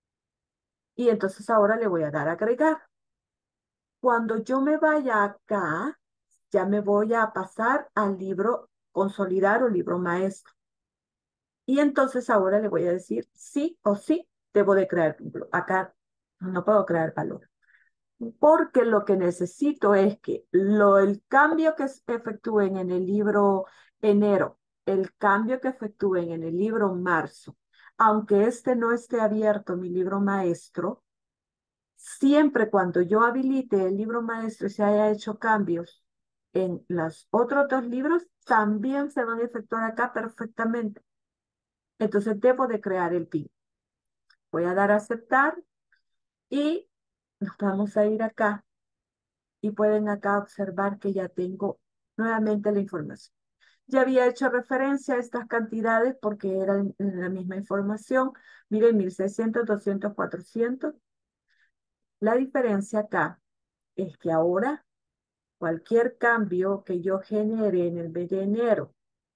y entonces ahora le voy a dar a agregar. Cuando yo me vaya acá, ya me voy a pasar al libro consolidar o libro maestro. Y entonces ahora le voy a decir sí o sí debo de crear vínculo. Acá no puedo crear valor. Porque lo que necesito es que el cambio que efectúen en el libro enero el cambio que efectúen en el libro marzo, aunque este no esté abierto, mi libro maestro, siempre cuando yo habilite el libro maestro y se haya hecho cambios en los otros dos libros, también se van a efectuar acá perfectamente. Entonces debo de crear el PIN. Voy a dar a aceptar y nos vamos a ir acá y pueden acá observar que ya tengo nuevamente la información. Ya había hecho referencia a estas cantidades porque eran la misma información. Miren, 1600, 200, 400. La diferencia acá es que ahora cualquier cambio que yo genere en el mes de enero,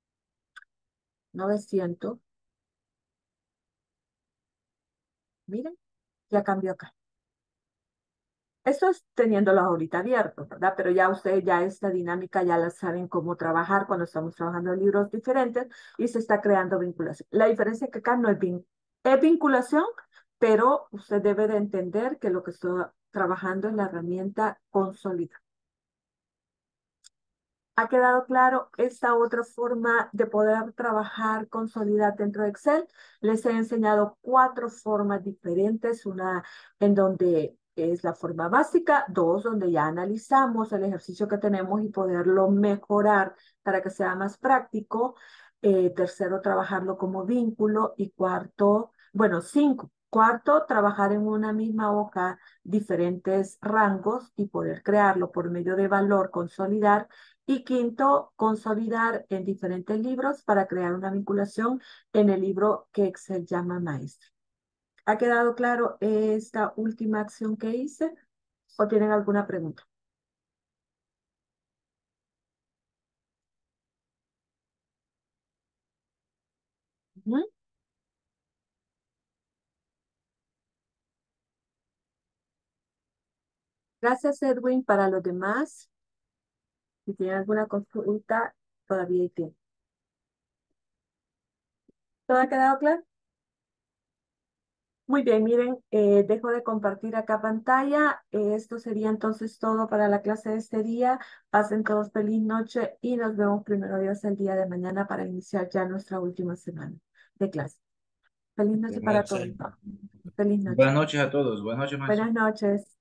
900, miren, ya cambió acá. Eso es teniéndolos ahorita abiertos, ¿verdad? Pero ya ustedes, ya esta dinámica ya la saben cómo trabajar cuando estamos trabajando en libros diferentes y se está creando vinculación. La diferencia es que acá no es vinculación, pero usted debe de entender que lo que estoy trabajando es la herramienta consolidar. ¿Ha quedado claro esta otra forma de poder trabajar consolidar dentro de Excel? Les he enseñado cuatro formas diferentes, una en donde es la forma básica, dos donde ya analizamos el ejercicio que tenemos y poderlo mejorar para que sea más práctico, tercero, trabajarlo como vínculo y cuarto, bueno, cinco. Cuarto, trabajar en una misma hoja diferentes rangos y poder crearlo por medio de valor, consolidar y quinto, consolidar en diferentes libros para crear una vinculación en el libro que Excel llama maestro. ¿Ha quedado claro esta última acción que hice? ¿O tienen alguna pregunta? Ujú. Gracias, Edwin. Para los demás, si tienen alguna consulta, todavía hay tiempo. ¿Todo ha quedado claro? Muy bien, miren, dejo de compartir acá pantalla. Esto sería entonces todo para la clase de este día. Pasen todos feliz noche y nos vemos primero Dios el día de mañana para iniciar ya nuestra última semana de clase. Feliz noche para todos. Gracias. Feliz noche. Buenas noches a todos. Buenas noches, maestro. Buenas noches.